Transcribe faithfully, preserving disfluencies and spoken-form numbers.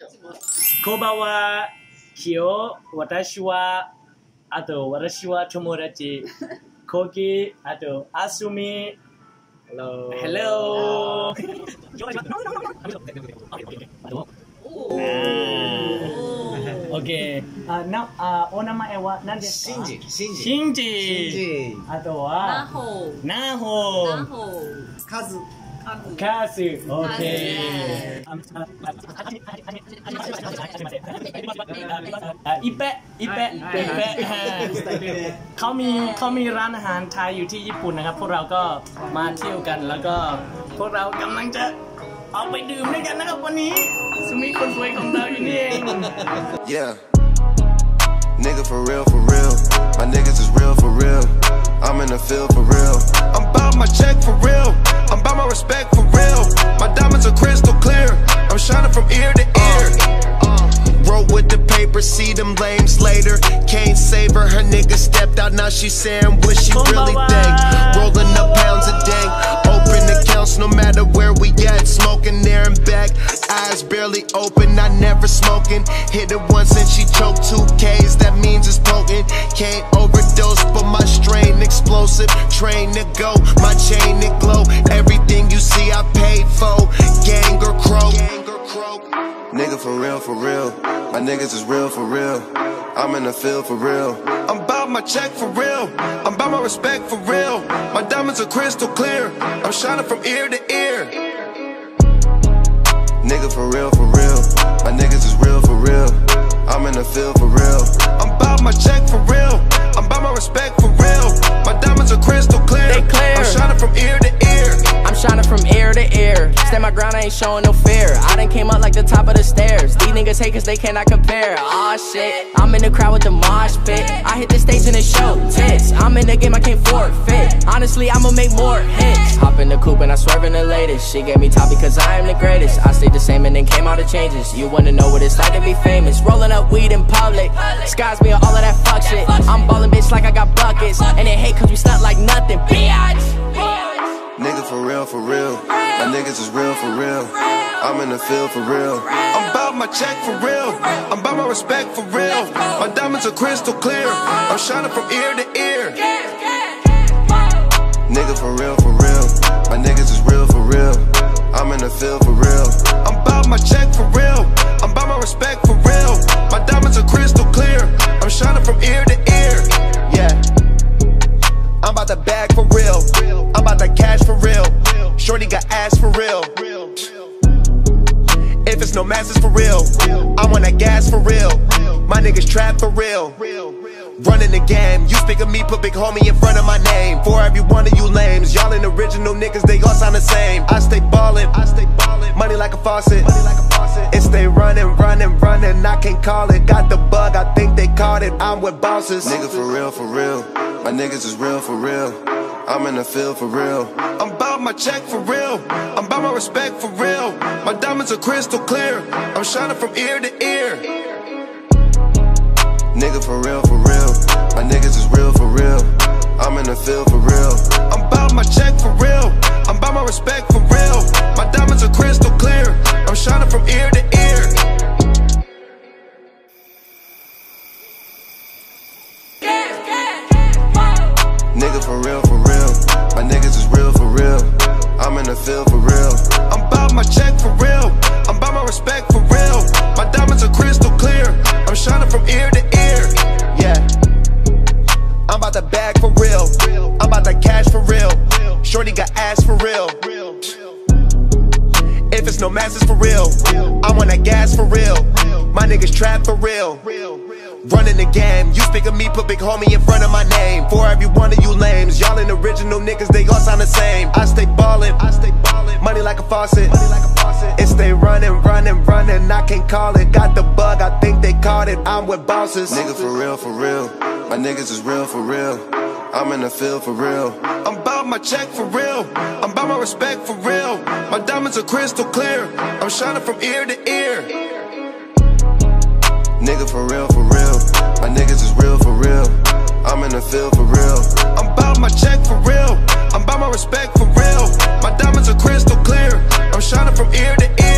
こんばんは。今日私はあと私は友達コキあとアスミ Hello Hello OK あなあお名前は何ですか？シンジシンジシンジあとはナホナホナホカズカズ OK อีเปะอีเปะอีเปะเขามีเขามีร้านอาหารไทยอยู่ที่ญี่ปุ่นนะครับพวกเราก็มาเที่ยวกันแล้วก็พวกเรากำลังจะออกไปดื่มด้วยกันนะครับวันนี้สุมิคนสวยของเราอยู่นี่เอง Yeah nigga for real for real my niggas is real for real I'm in the field for real I'm about my check for real I'm about my respect for real my diamonds are crystal clear I'm shining from ear to ear roll with the paper see them lames later can't save her her nigga stepped out now she saying what she really think rolling up pounds a day open accounts no matter where we at smoking there and back eyes barely open I never smoking hit it once and she choked two K's that means it's potent can't overdose but my strain explosive train to go my chain it glow everything you see I paid for gang or croak nigga for real for real my niggas is real for real I'm in the field for real I'm about my check for real I'm about my respect for real my diamonds are crystal clear I'm shining from ear to ear nigga for real for real my niggas is real for real I'm in the field for real I'm about my check for real I'm about my respect for real my diamonds are crystal clear they clear I'm shining from ear to ear I'm shining from ear to ear stand my ground I ain't showing no fear I done came up like the top of the stairs these niggas hate cause they cannot compare aw shit I'm in the crowd with the mosh pit I hit the stage and it show tits I'm in the game I can't forfeit honestly I'ma make more hits hop in the coupe and I swerve in the latest she gave me top because I am the greatest I stayed the same and then came all the changes you wanna know what it's like to be famous rolling up weed in public skies me on all of that fuck shit I'm ballin' bitch like I got buckets and they hate cause we stunt like nothing bitch nigga for real for real my niggas is real for real I'm in the field for real I'm about my check for real I'm about my respect for real my diamonds are crystal clear I'm shining from ear to ear nigga for real for real my niggas is real for real I'm in the field for real I'm about my check for real I'm about my respect for real my diamonds are crystal clear I'm shining from ear to ear yeah I'm about to bag for real I'm about to cash for real shorty got ass for real if it's no masses for real I want that gas for real my niggas trap for real running the game you speak of me put big homie in front of my name for every one of you lames y'all ain't original niggas they all sound the same I stay ballin' I stay ballin' money like a faucet it stay running running running I can't call it got the bug I think they caught it I'm with bosses nigga for real for real my niggas is real for real I'm in the field for real I'm about my check for real I'm about my respect for real my diamonds are crystal clear I'm shining from ear to ear nigga for real for real my niggas is real for real I'm in the field for real I'm about my check for real I'm about my respect for real my diamonds are crystal clear I'm shining from ear to ear nigga for real for real my niggas is real for real I'm in the field for real I'm about my check for real I'm about my respect for real my diamonds are crystal clear I'm shining from ear to ear yeah I'm about to bag for real I'm about to cash for real shorty got ass for real if it's no masses for real I want that gas for real my niggas trap for real running the game you speak of me put big homie in front of my name for every one of you lames y'all ain't original niggas they all sound the same I stay ballin' I stay ballin' money like a faucet it stay running running running I can't call it got the bug I think they caught it I'm with bosses nigga for real for real my niggas is real for real I'm in the field for real I'm about my check for real I'm about my respect for real my diamonds are crystal clear I'm shining from ear to ear nigga for real for real my niggas is real for real I'm in the field for real I'm about my check for real I'm about my respect for real my diamonds are crystal clear I'm shining from ear to ear